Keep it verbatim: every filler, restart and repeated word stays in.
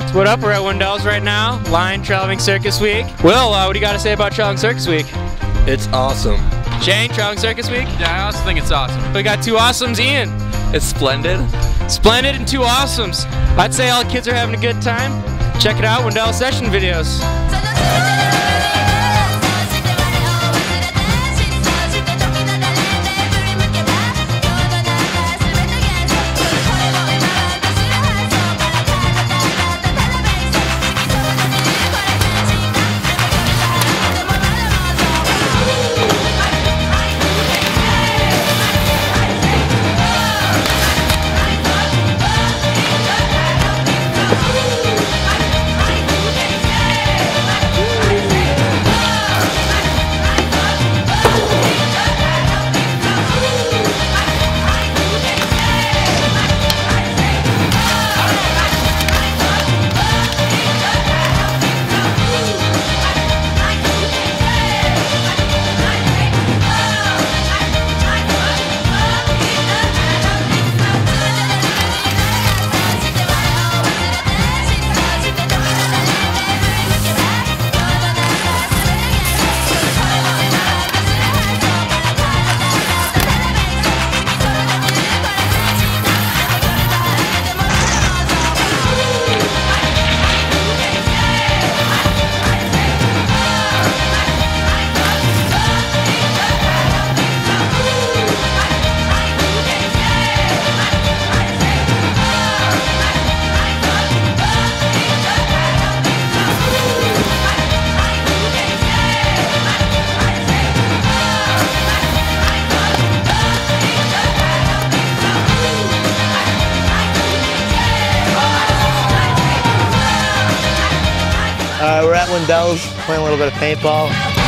So what up? We're at Wendell's right now. Line Traveling Circus Week. Will, uh, what do you got to say about Traveling Circus Week? It's awesome. Shane, Traveling Circus Week? Yeah, I also think it's awesome. We got two awesomes. Ian? It's splendid. Splendid and two awesomes. I'd say all the kids are having a good time. Check it out, Wendell Session videos. Uh, we're at Wendell's playing a little bit of paintball.